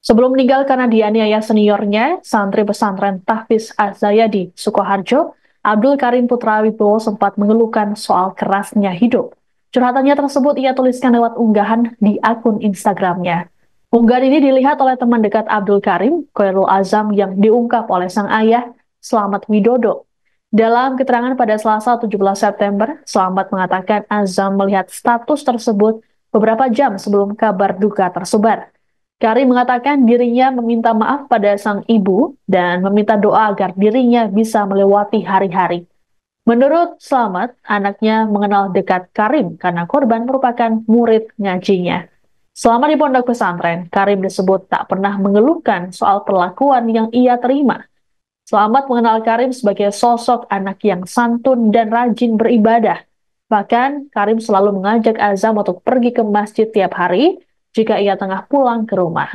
Sebelum meninggal karena dianiaya seniornya, santri pesantren Tahfiz Az-Zayadi, Sukoharjo, Abdul Karim Putra Wibowo sempat mengeluhkan soal kerasnya hidup. Curhatannya tersebut ia tuliskan lewat unggahan di akun Instagramnya. Unggahan ini dilihat oleh teman dekat Abdul Karim, Khairul Azam, yang diungkap oleh sang ayah, Slamet Widodo. Dalam keterangan pada Selasa 17 September, Slamet mengatakan Azam melihat status tersebut beberapa jam sebelum kabar duka tersebar. Karim mengatakan dirinya meminta maaf pada sang ibu dan meminta doa agar dirinya bisa melewati hari-hari. Menurut Slamet, anaknya mengenal dekat Karim karena korban merupakan murid ngajinya. Selama di pondok pesantren, Karim disebut tak pernah mengeluhkan soal perlakuan yang ia terima. Slamet mengenal Karim sebagai sosok anak yang santun dan rajin beribadah. Bahkan, Karim selalu mengajak Azam untuk pergi ke masjid tiap hari jika ia tengah pulang ke rumah.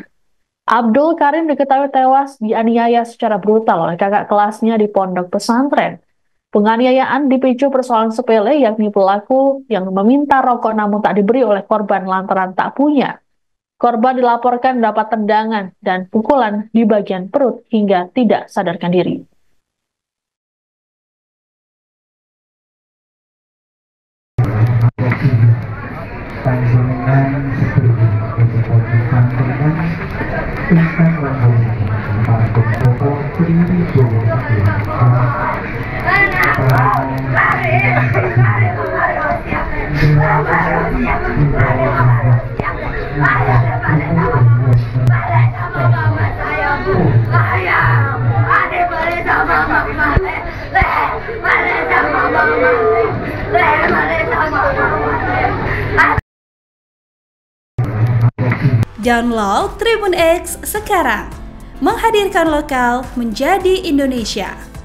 Abdul Karim diketahui tewas dianiaya secara brutal oleh kakak kelasnya di pondok pesantren. Penganiayaan dipicu persoalan sepele, yakni pelaku yang meminta rokok namun tak diberi oleh korban lantaran tak punya. Korban dilaporkan dapat tendangan dan pukulan di bagian perut hingga tidak sadarkan diri. Download Tribun X sekarang, menghadirkan lokal menjadi Indonesia.